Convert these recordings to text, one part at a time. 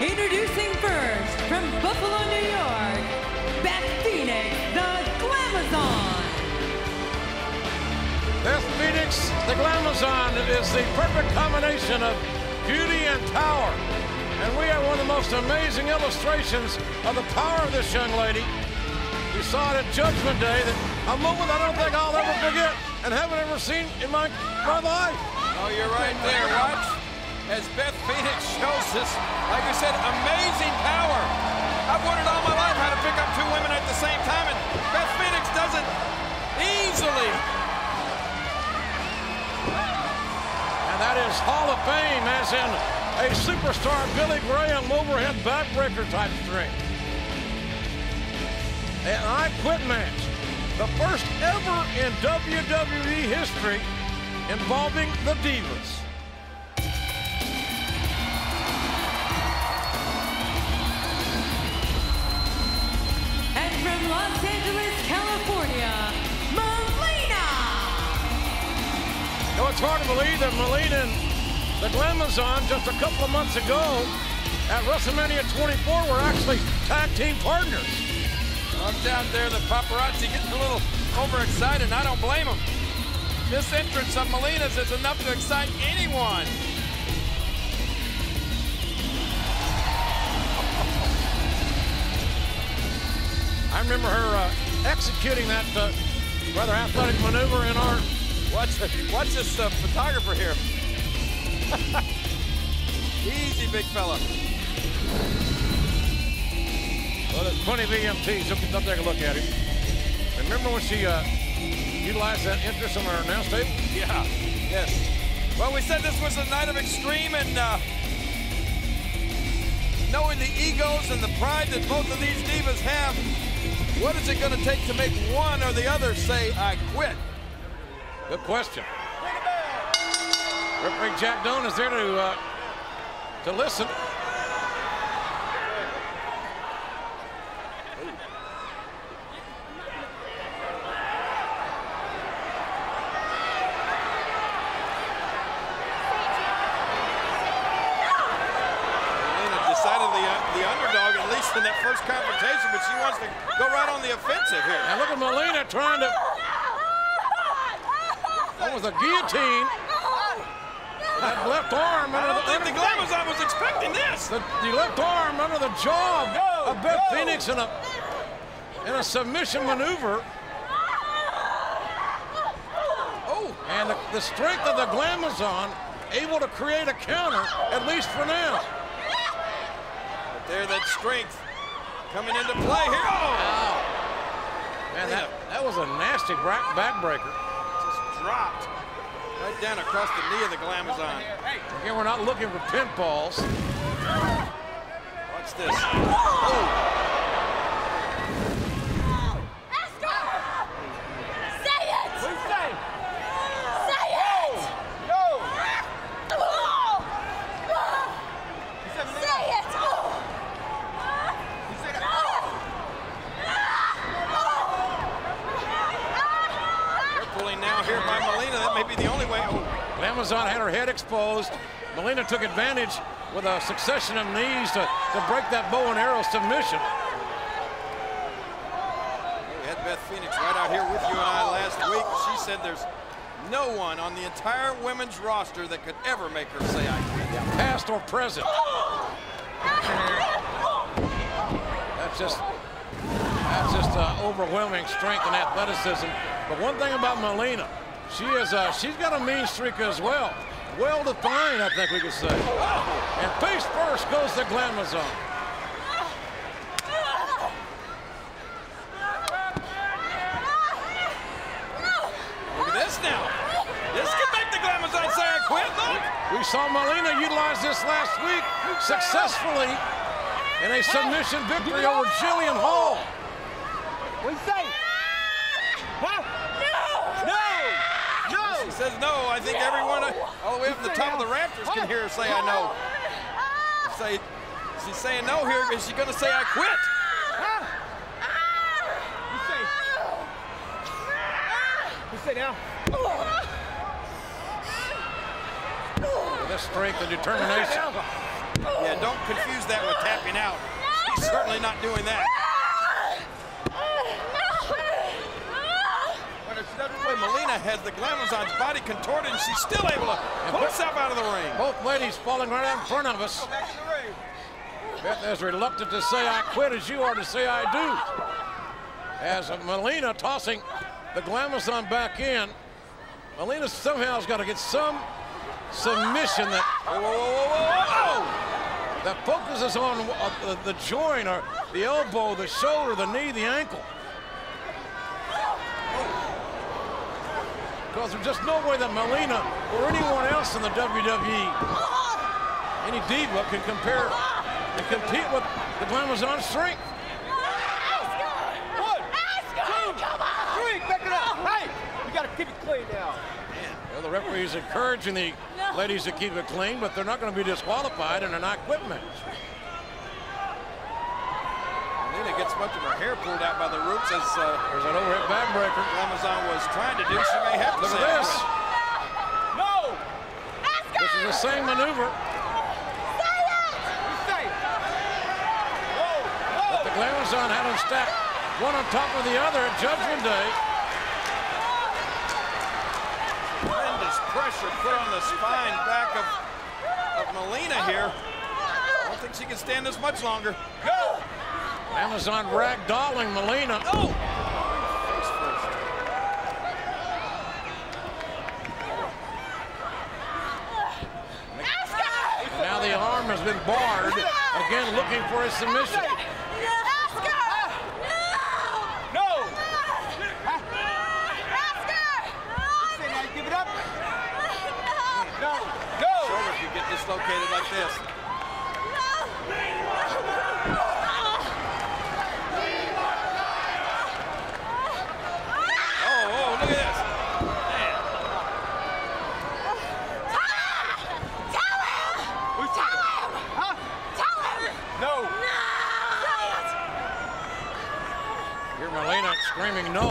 Introducing first, from Buffalo, New York, Beth Phoenix, the Glamazon. Beth Phoenix, the Glamazon, is the perfect combination of beauty and power. And we have one of the most amazing illustrations of the power of this young lady. We saw it at Judgment Day, a moment I don't think I'll ever forget and haven't ever seen in my life. Oh, you're right there. Watch as Beth Phoenix shows us, like I said, amazing power. I've wondered all my life how to pick up two women at the same time, and Beth Phoenix does it easily. And that is Hall of Fame, as in a superstar Billy Graham overhead backbreaker type strength. An I Quit match, the first ever in WWE history involving the Divas. And from Los Angeles, California, Melina. You know, it's hard to believe that Melina and the Glamazon just a couple of months ago at WrestleMania 24 were actually tag team partners. I'm down there, the paparazzi getting a little overexcited, and I don't blame them. This entrance of Melina's is enough to excite anyone. I remember her executing that rather athletic maneuver in our... Watch this photographer here. Easy, big fella. Well, there's plenty of EMTs. Let's take a look at him. Remember when she utilized that interest on our announce table? Yeah, yes. Well, we said this was a night of extreme, and knowing the egos and the pride that both of these divas have, what is it going to take to make one or the other say, I quit? Good question. Referee Jack Doan is there to listen. The underdog, at least in that first confrontation, but she wants to go right on the offensive here. And look at Melina trying to... That was a guillotine. That left arm under the... I don't think the Glamazon was expecting this. The left arm under the jaw of Beth Phoenix in a submission maneuver. Oh, and the strength of the Glamazon able to create a counter, at least for now. There, that strength coming into play here. Oh! Man, that was a nasty backbreaker. Just dropped right down across the knee of the Glamazon. Again, we're not looking for pinfalls. Watch this. Oh! Here by Melina, that may be the only way. Oh. Glamazon had her head exposed. Melina took advantage with a succession of knees to break that bow and arrow submission. We had Beth Phoenix right out here with you and I last week. She said there's no one on the entire women's roster that could ever make her say I quit. Past or present. That's just overwhelming strength and athleticism. But one thing about Melina, she's got a mean streak as well. Well-defined, I think we could say. And face first goes the Glamazon. Look at this now. This can make the Glamazon say I quit, look. We saw Melina utilize this last week successfully in a submission victory over Jillian Hall. What do you say? Huh? No! She says no. I think everyone all the way up to the top of the rafters can hear her say I know. She's saying no here. Is she going to say I quit? You say now. With this strength and determination. Yeah, don't confuse that with tapping out. She's certainly not doing that. Boy, Melina has the Glamazon's body contorted, and she's still able to pull herself out of the ring. Both ladies falling right out in front of us. Beth as reluctant to say I quit as you are to say I do. As Melina tossing the Glamazon back in. Melina somehow has got to get some submission that that focuses on the joint or the elbow, the shoulder, the knee, the ankle. Because there's just no way that Melina or anyone else in the WWE, any diva, can compare and compete with the Glamazon's strength. One, two, three, back it up. Hey, we got to keep it clean now. Well, the referee is encouraging the ladies to keep it clean, but they're not going to be disqualified in a not quit match. Melina gets much of her hair pulled out by the roots as there's an overhead backbreaker. Glamazon was trying to do. She may have to. Look at this. No. This is the same maneuver. But the Glamazon had them stacked one on top of the other at Judgment Day. Tremendous pressure put on the spine back of Melina here. I don't think she can stand this much longer. Go. Glamazon ragdolling Melina. Oh! Now the arm has been barred. Again, looking for a submission. No. Give it up. No. Go. Shoulder could get dislocated like this. Melina screaming no.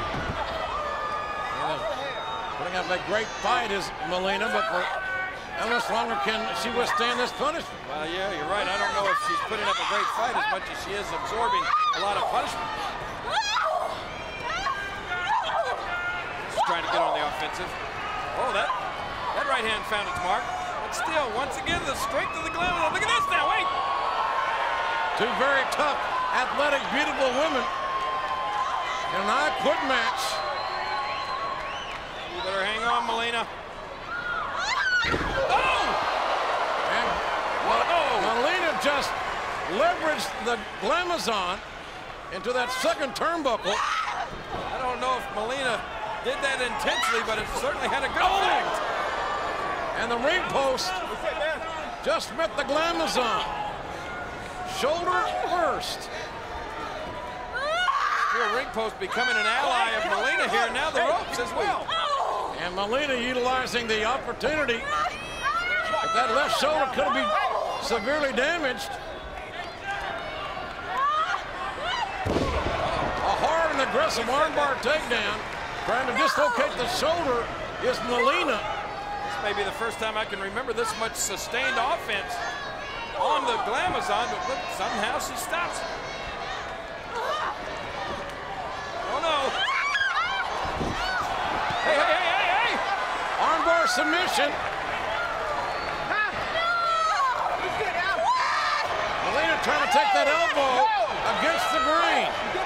Putting up a great fight is Melina, but for how much longer can she withstand this punishment? Well, yeah, you're right. I don't know if she's putting up a great fight as much as she is absorbing a lot of punishment. She's trying to get on the offensive. Oh, that right hand found its mark. But still, once again, the strength of the Glamazon. Look at this now, wait! Two very tough, athletic, beautiful women. In an I Quit match. You better hang on, Melina. Oh! And Melina just leveraged the Glamazon into that second turnbuckle. I don't know if Melina did that intentionally, but it certainly had a good effect. And the ring post just met the Glamazon. Shoulder first. Here, ring post becoming an ally of Melina here, now the ropes as well. And Melina utilizing the opportunity. But that left shoulder could have been severely damaged. A hard and aggressive armbar takedown. Trying to dislocate the shoulder is Melina. This may be the first time I can remember this much sustained offense on the Glamazon, but look, somehow she stops. Oh no! Hey, hey, hey, hey, hey! Armbar submission. Melina trying to take that elbow against the green.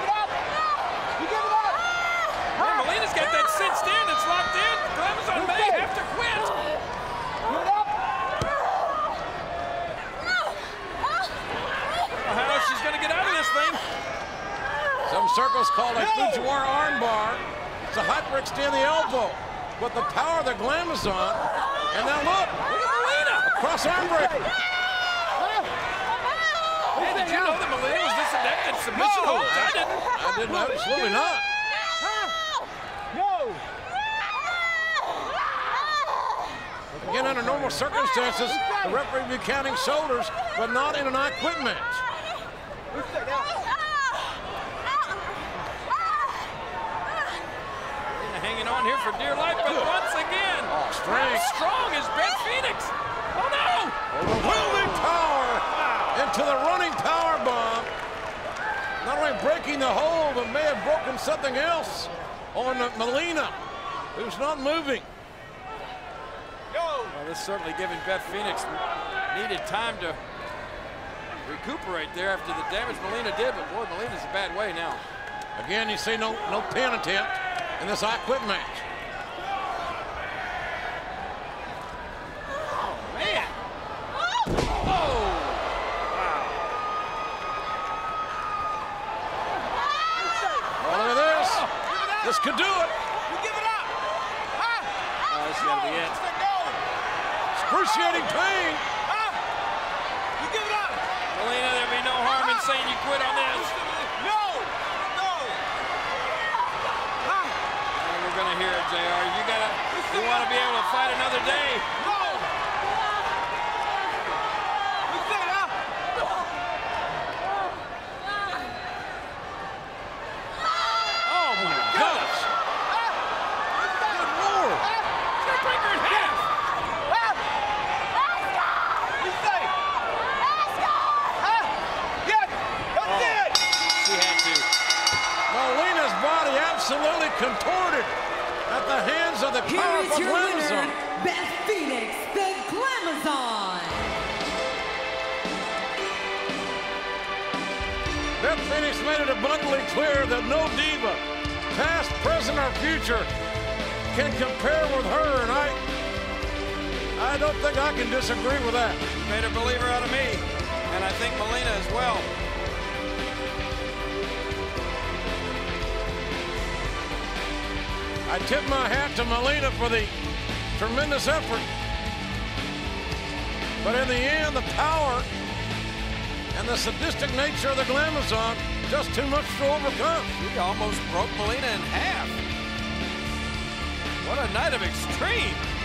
Well, Melina's got that cinched in, it's locked in. Glamazon may have to quit. How she's going to get out of this thing? Some circles call it a Fujiwara armbar. It's a hyperextend the elbow. But the power of the Glamazon. And now look at Melina. A cross arm breaker. Hey, did you know that Melina was this adept at submission holds? I didn't. I didn't, absolutely not. No. Again, under normal circumstances, the referee would be counting shoulders, but not in an I Quit match. Hanging on here for dear life, but once again, strength. strong is Beth Phoenix. Oh no! Overwhelming power to the running power bomb. Not only breaking the hold, but may have broken something else on Melina, who's not moving. Well, this certainly giving Beth Phoenix needed time to recuperate there after the damage Melina did, but boy, Melina's a bad way now. Again, you see no pin attempt in this I Quit match. Oh, man. Oh! Wow. Oh, look at this. This could do it. You give it up. Oh, this is gotta be it. Excruciating pain. You give it up. Melina, there'll be no harm in saying you quit on this. No. And we're gonna hear it, JR. You want to be able to fight another day. No. You said up. Oh my goodness! Good Lord. Gonna break her in half. You say. Yes. That's it. She had to. Melina's body absolutely contorted at the hands of the Here is powerful your winner, Glamazon. Beth Phoenix, the Glamazon. Beth Phoenix made it abundantly clear that no diva, past, present, or future, can compare with her, and I don't think I can disagree with that. Made a believer out of me, and I think Melina as well. I tip my hat to Melina for the tremendous effort. But in the end, the power and the sadistic nature of the Glamazon, just too much to overcome. She almost broke Melina in half. What a night of extreme.